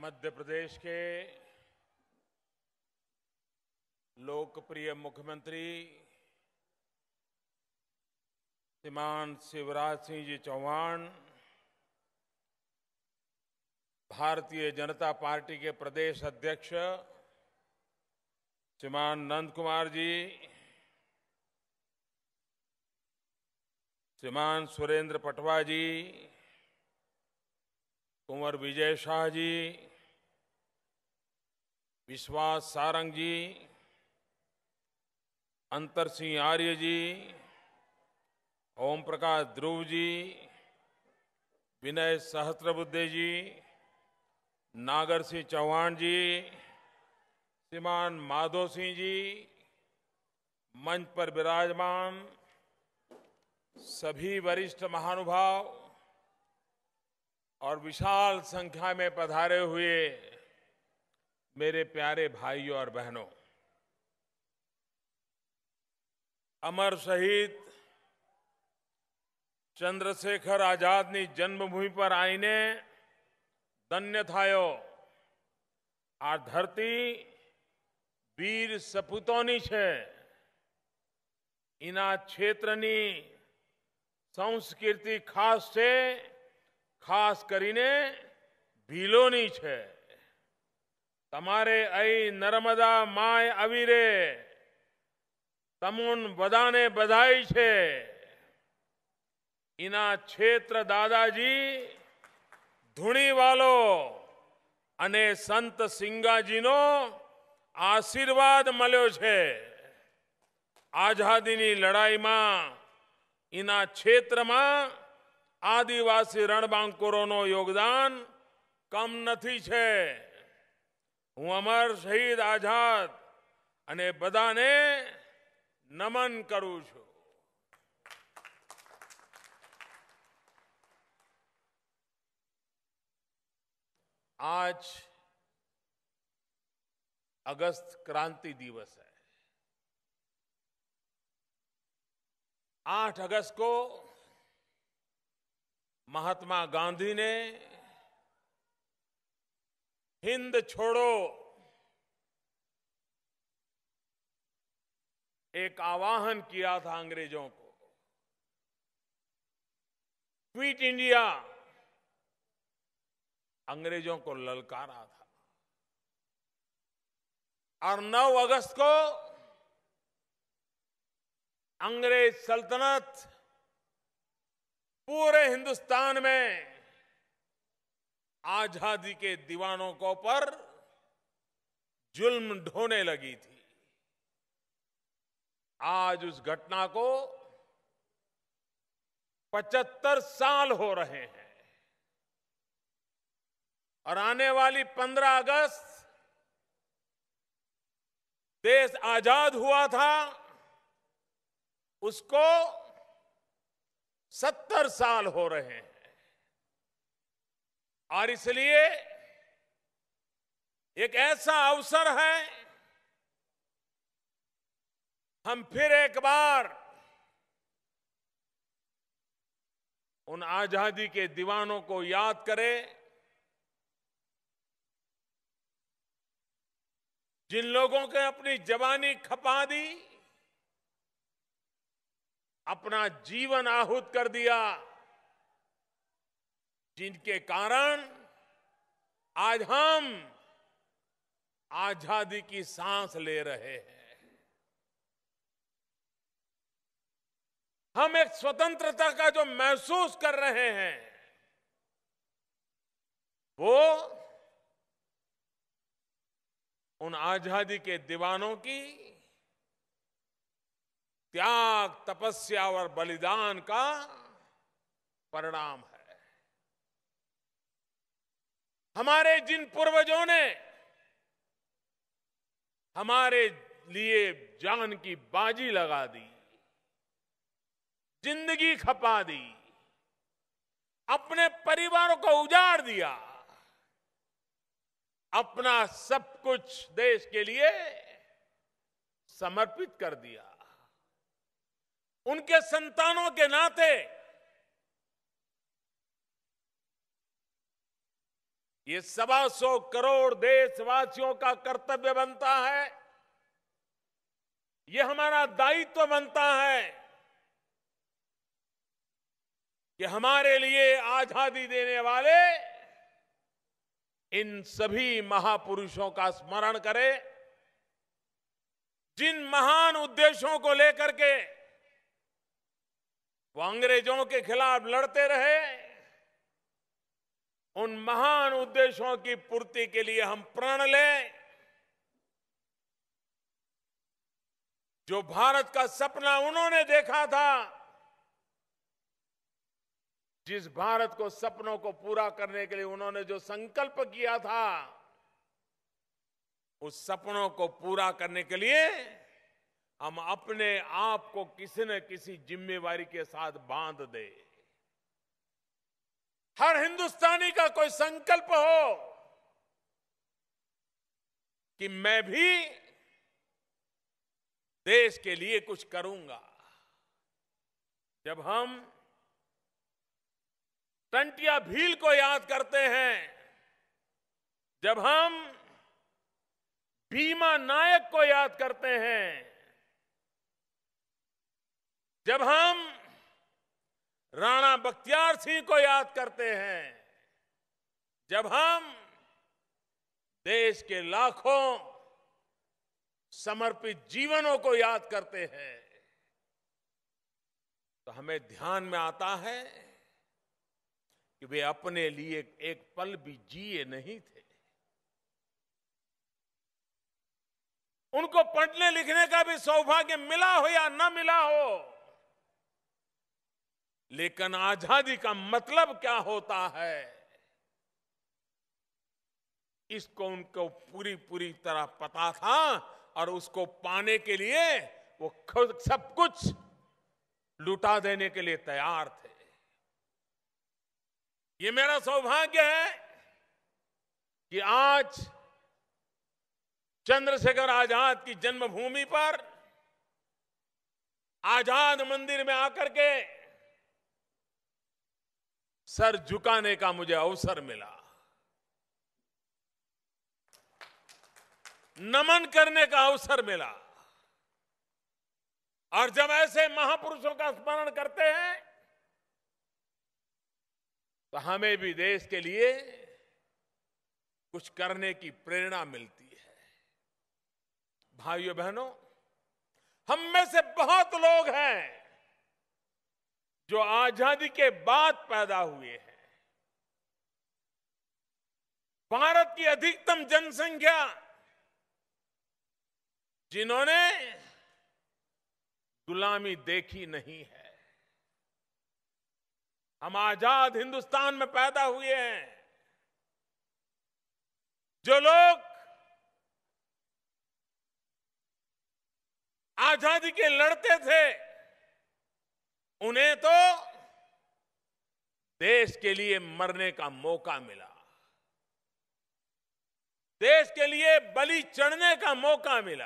मध्य प्रदेश के लोकप्रिय मुख्यमंत्री श्रीमान शिवराज सिंह जी चौहान, भारतीय जनता पार्टी के प्रदेश अध्यक्ष श्रीमान नंद कुमार जी, श्रीमान सुरेंद्र पटवा जी, कुंवर विजय शाह जी, विश्वास सारंग जी, अंतर सिंह आर्य जी, ओम प्रकाश ध्रुव जी, विनय सहस्त्रबुद्धे जी, नागर सिंह चौहान जी, श्रीमान माधो सिंह जी, मंच पर विराजमान सभी वरिष्ठ महानुभाव और विशाल संख्या में पधारे हुए मेरे प्यारे भाइयों और बहनों, अमर शहीद चंद्रशेखर आजादनी जन्मभूमि पर आईने धन्य थायो। आ धरती वीर सपूतोनी छे। इना क्षेत्रनी संस्कृति खास छे, खास करीने भीलोनी छे। तमारे आई नर्मदा माय अवीरे तमुन बधाने बधाई छे। इना क्षेत्र दादाजी धूणीवालो अने संत सिंगाजीनो आशीर्वाद मळ्यो छे। आजादीनी लड़ाईमां इना क्षेत्रमां आदिवासी रणबांकुरोनो योगदान कम नथी छे। हूँ अमर शहीद आजाद अने बधाने नमन करूं छुं। आज अगस्त क्रांति दिवस है। 8 अगस्त को महात्मा गांधी ने हिंद छोड़ो एक आह्वान किया था अंग्रेजों को। क्विट इंडिया अंग्रेजों को ललकारा था। और 9 अगस्त को अंग्रेज सल्तनत पूरे हिंदुस्तान में आजादी के दीवानों को पर जुल्म ढोने लगी थी। आज उस घटना को 75 साल हो रहे हैं और आने वाली 15 अगस्त देश आजाद हुआ था, उसको 70 साल हो रहे हैं। और इसलिए एक ऐसा अवसर है, हम फिर एक बार उन आजादी के दीवानों को याद करें, जिन लोगों ने अपनी जवानी खपा दी, अपना जीवन आहूत कर दिया, जिनके कारण आज हम आजादी की सांस ले रहे हैं। हम एक स्वतंत्रता का जो महसूस कर रहे हैं, वो उन आजादी के दीवानों की त्याग, तपस्या और बलिदान का परिणाम है। हमारे जिन पूर्वजों ने हमारे लिए जान की बाजी लगा दी, जिंदगी खपा दी, अपने परिवारों को उजाड़ दिया, अपना सब कुछ देश के लिए समर्पित कर दिया, उनके संतानों के नाते ये 125 करोड़ देशवासियों का कर्तव्य बनता है, ये हमारा दायित्व बनता है कि हमारे लिए आजादी देने वाले इन सभी महापुरुषों का स्मरण करें, जिन महान उद्देश्यों को लेकर के वो अंग्रेजों के खिलाफ लड़ते रहे, उन महान उद्देश्यों की पूर्ति के लिए हम प्रण लें। जो भारत का सपना उन्होंने देखा था, जिस भारत को सपनों को पूरा करने के लिए उन्होंने जो संकल्प किया था, उस सपनों को पूरा करने के लिए हम अपने आप को किसी न किसी जिम्मेवारी के साथ बांध दे। हर हिंदुस्तानी का कोई संकल्प हो कि मैं भी देश के लिए कुछ करूंगा। जब हम टंटिया भील को याद करते हैं, जब हम भीमा नायक को याद करते हैं, जब हम राणा बख्तियार सिंह को याद करते हैं, जब हम देश के लाखों समर्पित जीवनों को याद करते हैं, तो हमें ध्यान में आता है कि वे अपने लिए एक पल भी जिए नहीं थे। उनको पढ़ने लिखने का भी सौभाग्य मिला हो या न मिला हो, लेकिन आजादी का मतलब क्या होता है, इसको उनको पूरी तरह पता था और उसको पाने के लिए वो खुद सब कुछ लुटा देने के लिए तैयार थे। ये मेरा सौभाग्य है कि आज चंद्रशेखर आजाद की जन्मभूमि पर आजाद मंदिर में आकर के सर झुकाने का मुझे अवसर मिला, नमन करने का अवसर मिला। और जब ऐसे महापुरुषों का स्मरण करते हैं तो हमें भी देश के लिए कुछ करने की प्रेरणा मिलती है। भाइयों बहनों, हम में से बहुत लोग हैं जो आजादी के बाद पैदा हुए हैं। भारत की अधिकतम जनसंख्या जिन्होंने गुलामी देखी नहीं है, हम आजाद हिंदुस्तान में पैदा हुए हैं। जो लोग आजादी के लड़ते थे, उन्हें तो देश के लिए मरने का मौका मिला, देश के लिए बलि चढ़ने का मौका मिला,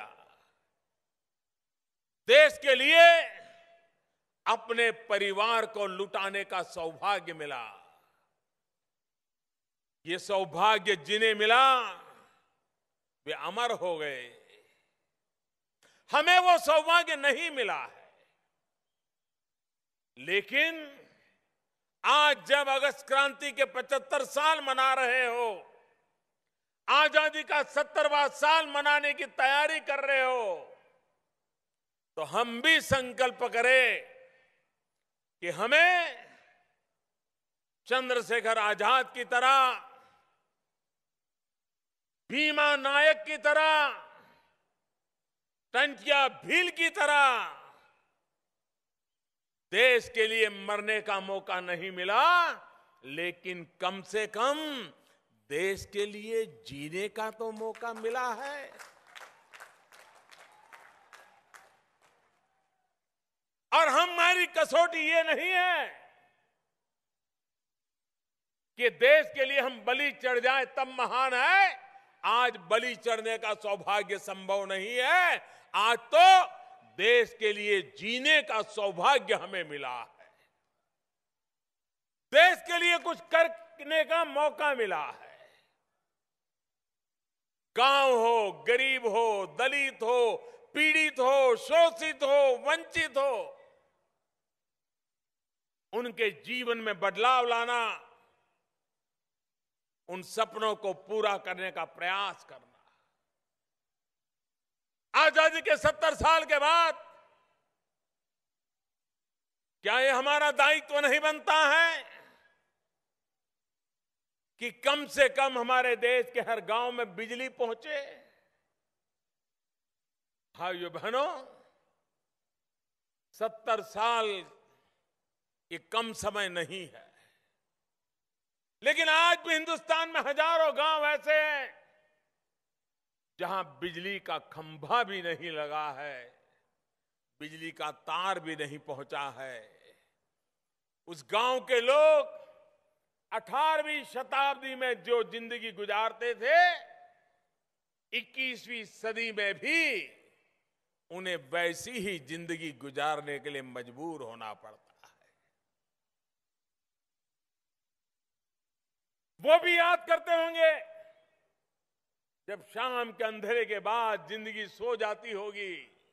देश के लिए अपने परिवार को लुटाने का सौभाग्य मिला। ये सौभाग्य जिन्हें मिला वे अमर हो गए, हमें वो सौभाग्य नहीं मिला है। लेकिन आज जब अगस्त क्रांति के 75 साल मना रहे हो, आजादी का 70वां साल मनाने की तैयारी कर रहे हो, तो हम भी संकल्प करें कि हमें चंद्रशेखर आजाद की तरह, भीमा नायक की तरह, टंटिया भील की तरह देश के लिए मरने का मौका नहीं मिला, लेकिन कम से कम देश के लिए जीने का तो मौका मिला है। और हमारी कसौटी ये नहीं है कि देश के लिए हम बलि चढ़ जाए तब महान है। आज बलि चढ़ने का सौभाग्य संभव नहीं है। आज तो देश के लिए जीने का सौभाग्य हमें मिला है, देश के लिए कुछ करने का मौका मिला है। गांव हो, गरीब हो, दलित हो, पीड़ित हो, शोषित हो, वंचित हो, उनके जीवन में बदलाव लाना, उन सपनों को पूरा करने का प्रयास करना। आजादी के 70 साल के बाद क्या ये हमारा दायित्व नहीं बनता है कि कम से कम हमारे देश के हर गांव में बिजली पहुंचे? भाइयों बहनों, 70 साल ये कम समय नहीं है, लेकिन आज भी हिंदुस्तान में हजारों गांव ऐसे हैं जहां बिजली का खंभा भी नहीं लगा है, बिजली का तार भी नहीं पहुंचा है। उस गांव के लोग 18वीं शताब्दी में जो जिंदगी गुजारते थे, 21वीं सदी में भी उन्हें वैसी ही जिंदगी गुजारने के लिए मजबूर होना पड़ता है। वो भी याद करते होंगे जब शाम के अंधेरे के बाद जिंदगी सो जाती होगी,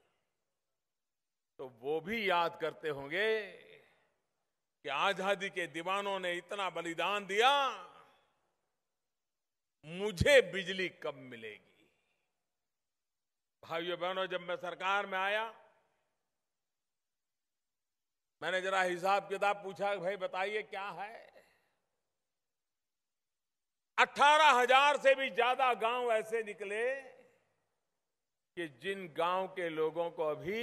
तो वो भी याद करते होंगे कि आजादी के दीवानों ने इतना बलिदान दिया, मुझे बिजली कब मिलेगी? भाइयों बहनों, जब मैं सरकार में आया, मैंने जरा हिसाब किताब पूछा, भाई बताइए क्या है। 18,000 से भी ज्यादा गांव ऐसे निकले कि जिन गांव के लोगों को अभी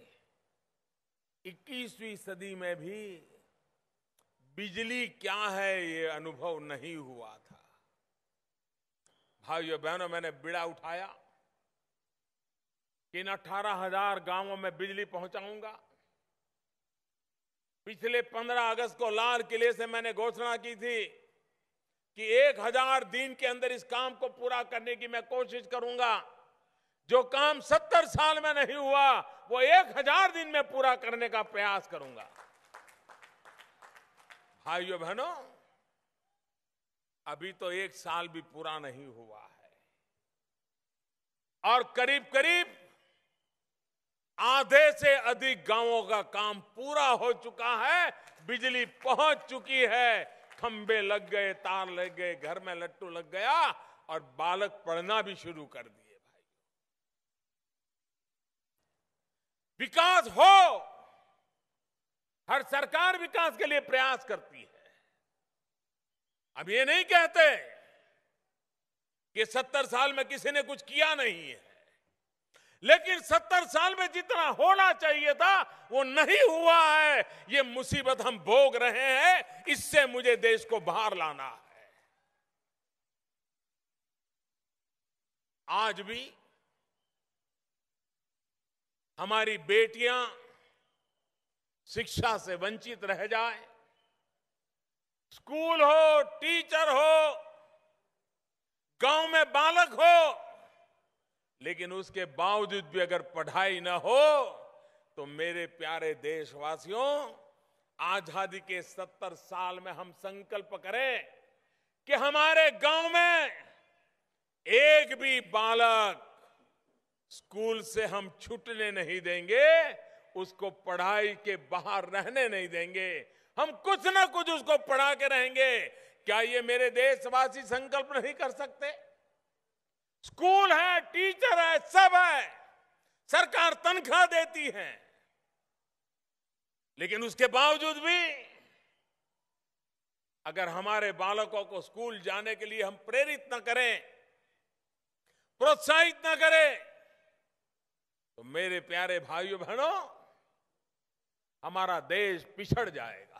21वीं सदी में भी बिजली क्या है ये अनुभव नहीं हुआ था। भाइयों बहनों, मैंने बीड़ा उठाया कि इन 18,000 गांवों में बिजली पहुंचाऊंगा। पिछले 15 अगस्त को लाल किले से मैंने घोषणा की थी कि 1000 दिन के अंदर इस काम को पूरा करने की मैं कोशिश करूंगा। जो काम 70 साल में नहीं हुआ, वो 1000 दिन में पूरा करने का प्रयास करूंगा। भाइयों बहनों, अभी तो 1 साल भी पूरा नहीं हुआ है और करीब करीब आधे से अधिक गांवों का काम पूरा हो चुका है, बिजली पहुंच चुकी है, खंबे लग गए, तार लग गए, घर में लट्टू लग गया और बालक पढ़ना भी शुरू कर दिए। भाई, विकास हो, हर सरकार विकास के लिए प्रयास करती है। अब ये नहीं कहते कि 70 साल में किसी ने कुछ किया नहीं है, लेकिन 70 साल में जितना होना चाहिए था वो नहीं हुआ है। ये मुसीबत हम भोग रहे हैं, इससे मुझे देश को बाहर लाना है। आज भी हमारी बेटियां शिक्षा से वंचित रह जाए, स्कूल हो, टीचर हो, गांव में बालक हो, लेकिन उसके बावजूद भी अगर पढ़ाई न हो तो मेरे प्यारे देशवासियों, आजादी के 70 साल में हम संकल्प करें कि हमारे गांव में एक भी बालक स्कूल से हम छूटने नहीं देंगे, उसको पढ़ाई के बाहर रहने नहीं देंगे, हम कुछ ना कुछ उसको पढ़ा के रहेंगे। क्या ये मेरे देशवासी संकल्प नहीं कर सकते? स्कूल है, टीचर है, सब है, सरकार तनख्वाह देती है, लेकिन उसके बावजूद भी अगर हमारे बालकों को स्कूल जाने के लिए हम प्रेरित न करें, प्रोत्साहित न करें, तो मेरे प्यारे भाइयों बहनों, हमारा देश पिछड़ जाएगा।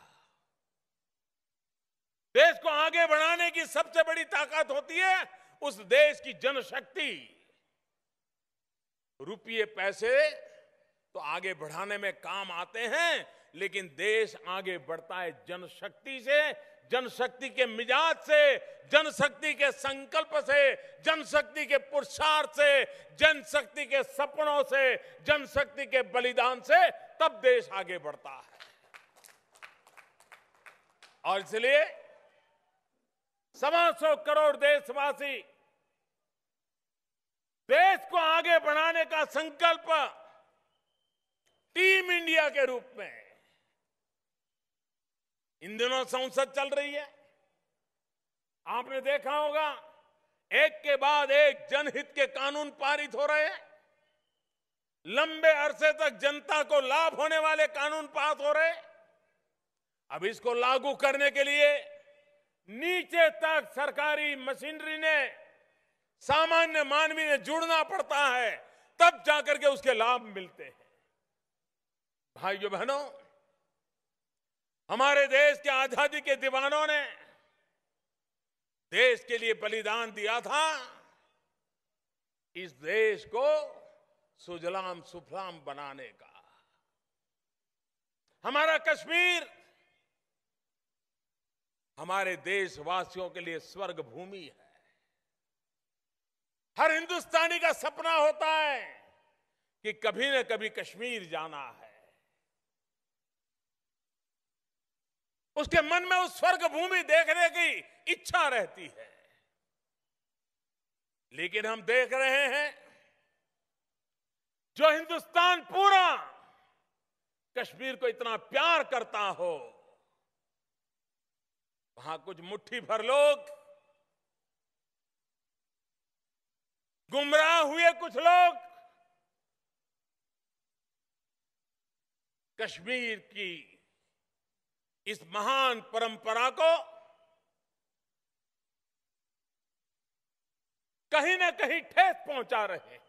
देश को आगे बढ़ाने की सबसे बड़ी ताकत होती है उस देश की जनशक्ति। रुपये पैसे तो आगे बढ़ाने में काम आते हैं, लेकिन देश आगे बढ़ता है जनशक्ति से, जनशक्ति के मिजाज से, जनशक्ति के संकल्प से, जनशक्ति के पुरुषार्थ से, जनशक्ति के सपनों से, जनशक्ति के बलिदान से, तब देश आगे बढ़ता है। और इसलिए 125 करोड़ देशवासी देश को आगे बढ़ाने का संकल्प टीम इंडिया के रूप में इन दिनों संसद चल रही है। आपने देखा होगा, एक के बाद एक जनहित के कानून पारित हो रहे हैं। लंबे अरसे तक जनता को लाभ होने वाले कानून पास हो रहे हैं। अब इसको लागू करने के लिए नीचे तक सरकारी मशीनरी ने, सामान्य मानवी ने जुड़ना पड़ता है, तब जाकर के उसके लाभ मिलते हैं। भाइयों बहनों, हमारे देश के आजादी के दीवानों ने देश के लिए बलिदान दिया था, इस देश को सुजलाम सुफलाम बनाने का। हमारा कश्मीर हमारे देशवासियों के लिए स्वर्ग भूमि है। हर हिंदुस्तानी का सपना होता है कि कभी न कभी कश्मीर जाना है। उसके मन में उस स्वर्ग भूमि देखने की इच्छा रहती है। लेकिन हम देख रहे हैं, जो हिंदुस्तान पूरा कश्मीर को इतना प्यार करता हो, वहां कुछ मुट्ठी भर लोग, गुमराह हुए कुछ लोग कश्मीर की इस महान परंपरा को कहीं ना कहीं ठेस पहुंचा रहे हैं।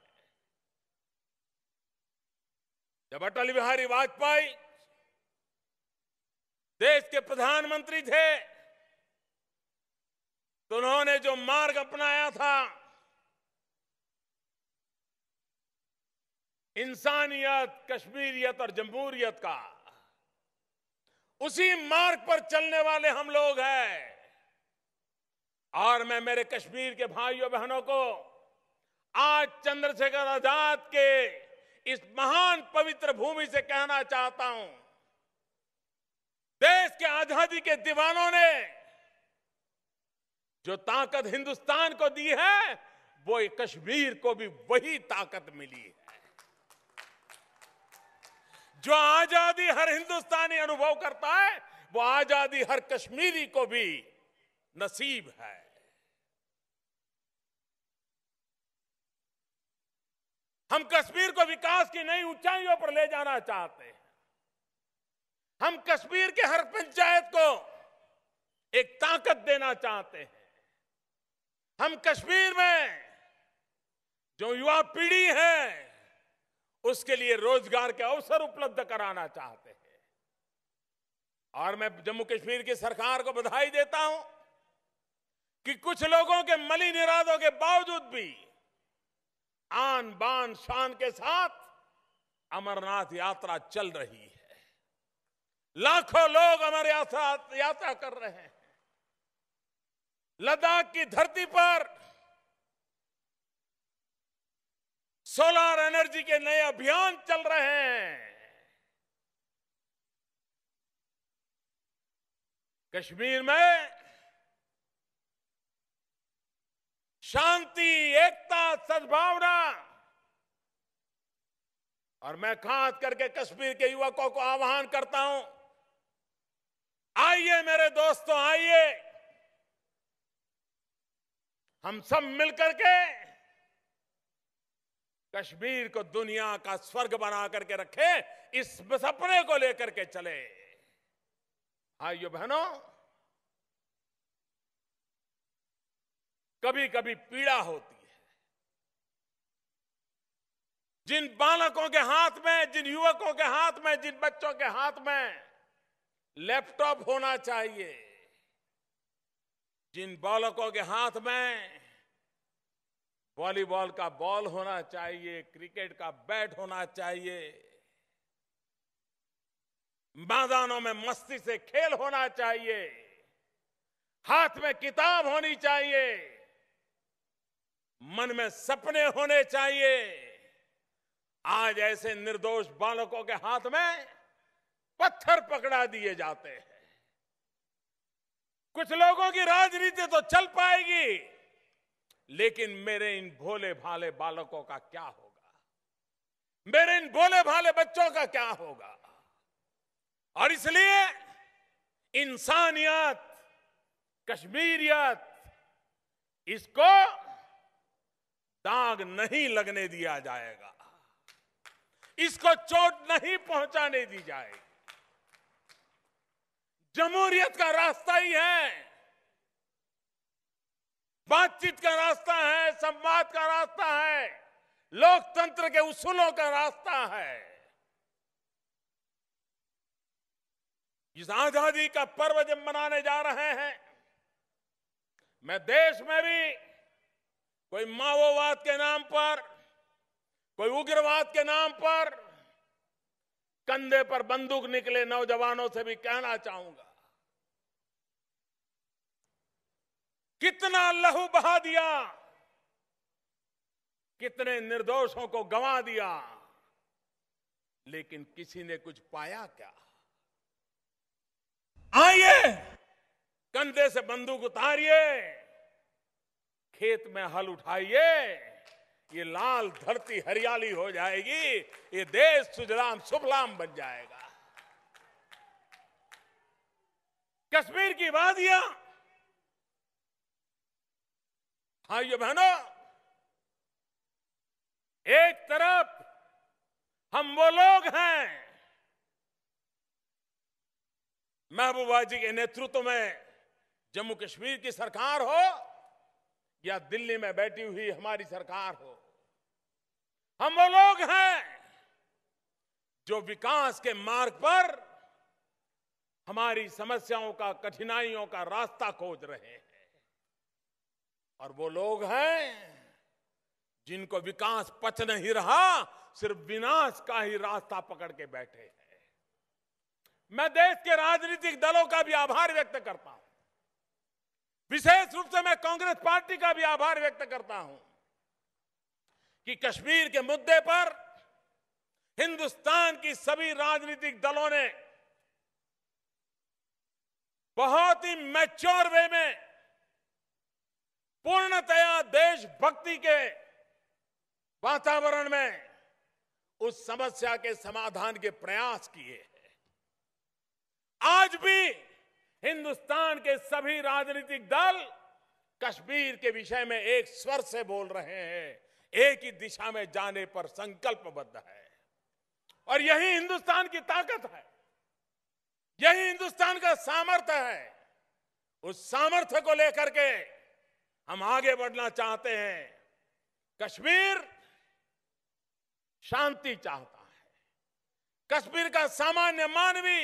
जब अटल बिहारी वाजपेयी देश के प्रधानमंत्री थे, तो उन्होंने जो मार्ग अपनाया था, इंसानियत, कश्मीरियत और जमहूरियत का, उसी मार्ग पर चलने वाले हम लोग हैं। और मैं मेरे कश्मीर के भाइयों बहनों को आज चंद्रशेखर आजाद के इस महान पवित्र भूमि से कहना चाहता हूं, देश के आजादी के दीवानों ने जो ताकत हिंदुस्तान को दी है, वो कश्मीर को भी वही ताकत मिली है। जो आजादी हर हिंदुस्तानी अनुभव करता है, वो आजादी हर कश्मीरी को भी नसीब है। हम कश्मीर को विकास की नई ऊंचाइयों पर ले जाना चाहते हैं। हम कश्मीर के हर पंचायत को एक ताकत देना चाहते हैं। हम कश्मीर में जो युवा पीढ़ी है, उसके लिए रोजगार के अवसर उपलब्ध कराना चाहते हैं। और मैं जम्मू कश्मीर की सरकार को बधाई देता हूं कि कुछ लोगों के मलिन इरादों के बावजूद भी आन बान शान के साथ अमरनाथ यात्रा चल रही है। लाखों लोग अमर यात्रा कर रहे हैं। लद्दाख की धरती पर सोलर एनर्जी के नए अभियान चल रहे हैं। कश्मीर में शांति, एकता, सद्भावना, और मैं खास करके कश्मीर के युवकों को आह्वान करता हूं, आइए मेरे दोस्तों, आइए हम सब मिलकर के कश्मीर को दुनिया का स्वर्ग बना करके रखे, इस सपने को लेकर के चले। भाइयों बहनों, कभी कभी पीड़ा होती है। जिन बालकों के हाथ में, जिन युवकों के हाथ में, जिन बच्चों के हाथ में लैपटॉप होना चाहिए, जिन बालकों के हाथ में वॉलीबॉल का बॉल होना चाहिए, क्रिकेट का बैट होना चाहिए, मैदानों में मस्ती से खेल होना चाहिए, हाथ में किताब होनी चाहिए, मन में सपने होने चाहिए, आज ऐसे निर्दोष बालकों के हाथ में पत्थर पकड़ा दिए जाते हैं। कुछ लोगों की राजनीति तो चल पाएगी, लेकिन मेरे इन भोले भाले बालकों का क्या होगा, मेरे इन भोले भाले बच्चों का क्या होगा। और इसलिए इंसानियत, कश्मीरियत, इसको दाग नहीं लगने दिया जाएगा, इसको चोट नहीं पहुंचाने दी जाएगी। जमहूरियत का रास्ता ही है, बातचीत का रास्ता है, संवाद का रास्ता है, लोकतंत्र के उसूलों का रास्ता है। इस आजादी का पर्व जब मनाने जा रहे हैं, मैं देश में भी कोई माओवाद के नाम पर, कोई उग्रवाद के नाम पर कंधे पर बंदूक निकले नौजवानों से भी कहना चाहूंगा, कितना लहू बहा दिया, कितने निर्दोषों को गंवा दिया, लेकिन किसी ने कुछ पाया क्या? आइए, कंधे से बंदूक उतारिए, खेत में हल उठाइए, ये लाल धरती हरियाली हो जाएगी, ये देश सुजलाम सुफलाम बन जाएगा। कश्मीर की वादियां, भाइयों बहनों, एक तरफ हम वो लोग हैं, महबूबा जी के नेतृत्व में जम्मू कश्मीर की सरकार हो या दिल्ली में बैठी हुई हमारी सरकार हो, हम वो लोग हैं जो विकास के मार्ग पर हमारी समस्याओं का, कठिनाइयों का रास्ता खोज रहे हैं। और वो लोग हैं जिनको विकास पच नहीं रहा, सिर्फ विनाश का ही रास्ता पकड़ के बैठे हैं। मैं देश के राजनीतिक दलों का भी आभार व्यक्त करता हूं, विशेष रूप से मैं कांग्रेस पार्टी का भी आभार व्यक्त करता हूं कि कश्मीर के मुद्दे पर हिंदुस्तान की सभी राजनीतिक दलों ने बहुत ही मैच्योर वे में, पूर्णतया देशभक्ति के वातावरण में उस समस्या के समाधान के प्रयास किए हैं। आज भी हिंदुस्तान के सभी राजनीतिक दल कश्मीर के विषय में एक स्वर से बोल रहे हैं, एक ही दिशा में जाने पर संकल्पबद्ध है। और यही हिंदुस्तान की ताकत है, यही हिंदुस्तान का सामर्थ्य है। उस सामर्थ्य को लेकर के हम आगे बढ़ना चाहते हैं। कश्मीर शांति चाहता है, कश्मीर का सामान्य मानवी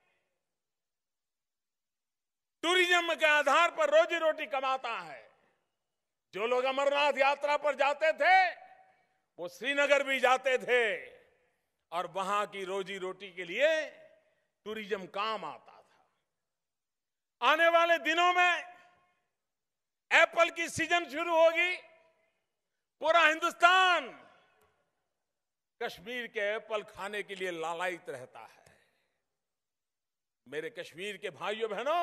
टूरिज्म के आधार पर रोजी रोटी कमाता है। जो लोग अमरनाथ यात्रा पर जाते थे वो श्रीनगर भी जाते थे और वहां की रोजी रोटी के लिए टूरिज्म काम आता था। आने वाले दिनों में एप्पल की सीजन शुरू होगी, पूरा हिंदुस्तान कश्मीर के एप्पल खाने के लिए लालायित रहता है। मेरे कश्मीर के भाइयों बहनों,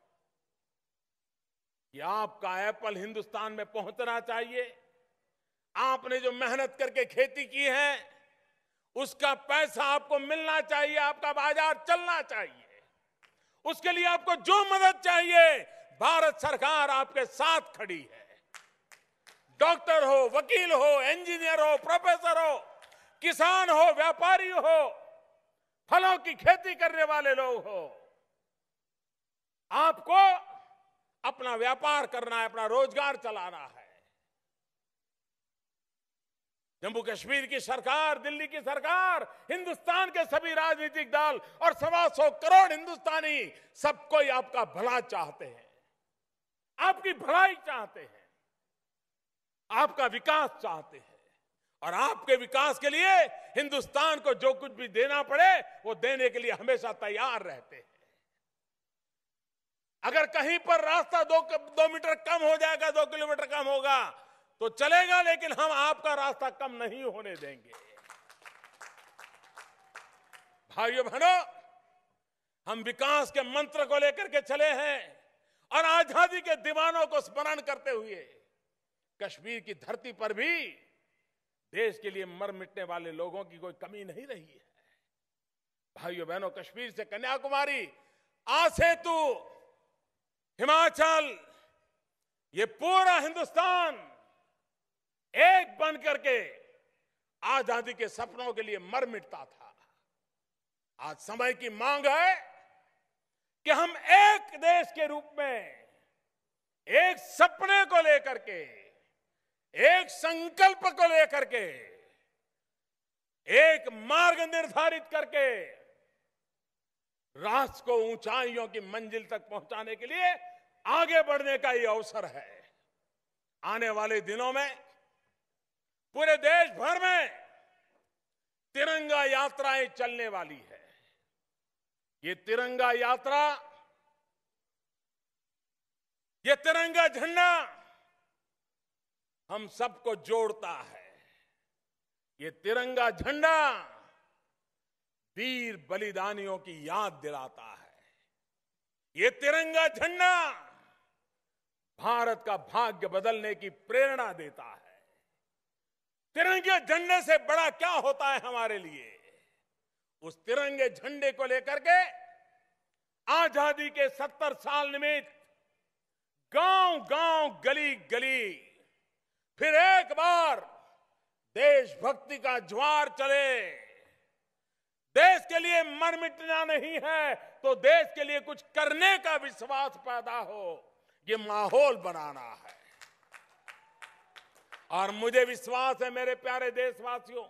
कि आपका एप्पल हिंदुस्तान में पहुंचना चाहिए। आपने जो मेहनत करके खेती की है उसका पैसा आपको मिलना चाहिए, आपका बाजार चलना चाहिए। उसके लिए आपको जो मदद चाहिए, भारत सरकार आपके साथ खड़ी है। डॉक्टर हो, वकील हो, इंजीनियर हो, प्रोफेसर हो, किसान हो, व्यापारी हो, फलों की खेती करने वाले लोग हो, आपको अपना व्यापार करना है, अपना रोजगार चलाना है। जम्मू कश्मीर की सरकार, दिल्ली की सरकार, हिंदुस्तान के सभी राजनीतिक दल और 125 करोड़ हिंदुस्तानी सब कोई आपका भला चाहते हैं, आपकी भलाई चाहते हैं, आपका विकास चाहते हैं। और आपके विकास के लिए हिंदुस्तान को जो कुछ भी देना पड़े वो देने के लिए हमेशा तैयार रहते हैं। अगर कहीं पर रास्ता 2 मीटर कम हो जाएगा, 2 किलोमीटर कम होगा तो चलेगा, लेकिन हम आपका रास्ता कम नहीं होने देंगे। भाइयों बहनों, हम विकास के मंत्र को लेकर के चले हैं और आजादी के दीवानों को स्मरण करते हुए कश्मीर की धरती पर भी देश के लिए मर मिटने वाले लोगों की कोई कमी नहीं रही है। भाइयों बहनों, कश्मीर से कन्याकुमारी, आ सेतु, हिमाचल, ये पूरा हिंदुस्तान एक बन करके आजादी के सपनों के लिए मर मिटता था। आज समय की मांग है कि हम एक देश के रूप में, एक सपने को लेकर के, एक संकल्प को लेकर के, एक मार्ग निर्धारित करके राष्ट्र को ऊंचाइयों की मंजिल तक पहुंचाने के लिए आगे बढ़ने का ये अवसर है। आने वाले दिनों में पूरे देश भर में तिरंगा यात्राएं चलने वाली है। ये तिरंगा यात्रा, ये तिरंगा झंडा हम सबको जोड़ता है। ये तिरंगा झंडा वीर बलिदानियों की याद दिलाता है। ये तिरंगा झंडा भारत का भाग्य बदलने की प्रेरणा देता है। तिरंगे झंडे से बड़ा क्या होता है हमारे लिए? उस तिरंगे झंडे को लेकर के आजादी के 70 साल निमित्त गांव गांव, गली गली फिर एक बार देशभक्ति का ज्वार चले। देश के लिए मर मिटना नहीं है तो देश के लिए कुछ करने का विश्वास पैदा हो, ये माहौल बनाना है। और मुझे विश्वास है मेरे प्यारे देशवासियों,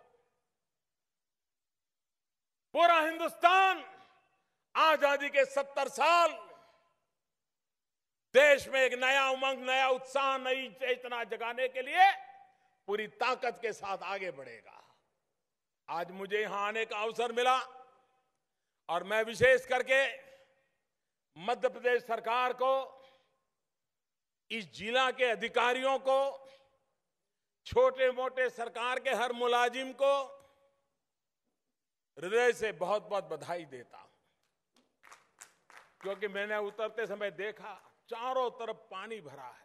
पूरा हिंदुस्तान आजादी के 70 साल देश में एक नया उमंग, नया उत्साह, नई चेतना जगाने के लिए पूरी ताकत के साथ आगे बढ़ेगा। आज मुझे यहां आने का अवसर मिला और मैं विशेष करके मध्य प्रदेश सरकार को, इस जिला के अधिकारियों को, छोटे मोटे सरकार के हर मुलाजिम को हृदय से बहुत बहुत बधाई देता हूं। क्योंकि मैंने उतरते समय देखा चारों तरफ पानी भरा है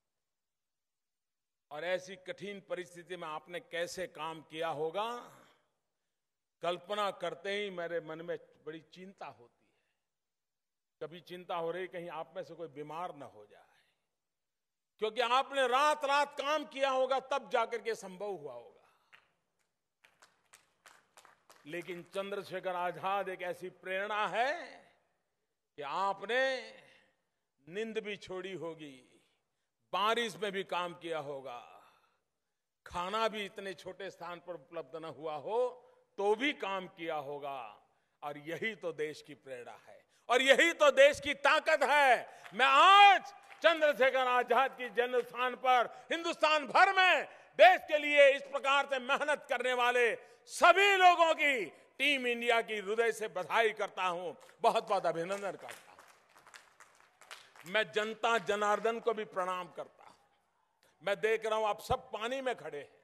और ऐसी कठिन परिस्थिति में आपने कैसे काम किया होगा, कल्पना करते ही मेरे मन में बड़ी चिंता होती है। कभी चिंता हो रही कहीं आप में से कोई बीमार न हो जाए, क्योंकि आपने रात रात काम किया होगा तब जाकर के संभव हुआ होगा। लेकिन चंद्रशेखर आजाद एक ऐसी प्रेरणा है कि आपने नींद भी छोड़ी होगी, बारिश में भी काम किया होगा, खाना भी इतने छोटे स्थान पर उपलब्ध न हुआ हो तो भी काम किया होगा। और यही तो देश की प्रेरणा है और यही तो देश की ताकत है। मैं आज चंद्रशेखर आजाद की जन्म स्थान पर हिंदुस्तान भर में देश के लिए इस प्रकार से मेहनत करने वाले सभी लोगों की, टीम इंडिया की हृदय से बधाई करता हूं, बहुत बहुत अभिनंदन करता हूं। मैं जनता जनार्दन को भी प्रणाम करता हूं। मैं देख रहा हूं आप सब पानी में खड़े हैं,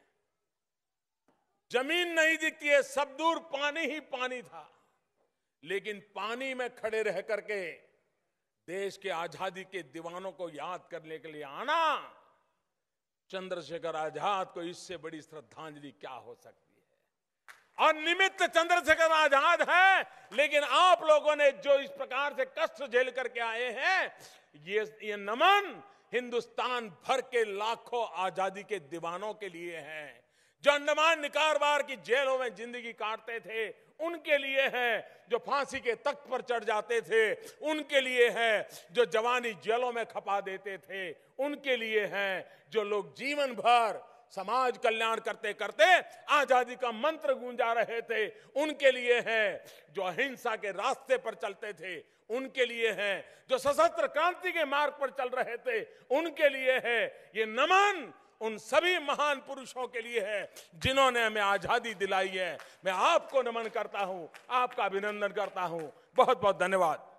जमीन नहीं दिखती है, सब दूर पानी ही पानी था, लेकिन पानी में खड़े रह करके देश के आजादी के दीवानों को याद करने के लिए आना, चंद्रशेखर आजाद को इससे बड़ी श्रद्धांजलि क्या हो सकती है। और निमित्त चंद्रशेखर आजाद है, लेकिन आप लोगों ने जो इस प्रकार से कष्ट झेल करके आए हैं, ये नमन हिंदुस्तान भर के लाखों आजादी के दीवानों के लिए है, जो अंडमान निकोबार की जेलों में जिंदगी काटते थे उनके लिए है, जो फांसी के तख्त पर चढ़ जाते थे उनके लिए है, जो जवानी जेलों में खपा देते थे उनके लिए है, जो लोग जीवन भर समाज कल्याण करते करते आजादी का मंत्र गूंजा रहे थे उनके लिए है, जो अहिंसा के रास्ते पर चलते थे उनके लिए है, जो सशस्त्र क्रांति के मार्ग पर चल रहे थे उनके लिए है। ये नमन उन सभी महान पुरुषों के लिए है जिन्होंने हमें आजादी दिलाई है। मैं आपको नमन करता हूं, आपका अभिनंदन करता हूं। बहुत बहुत धन्यवाद।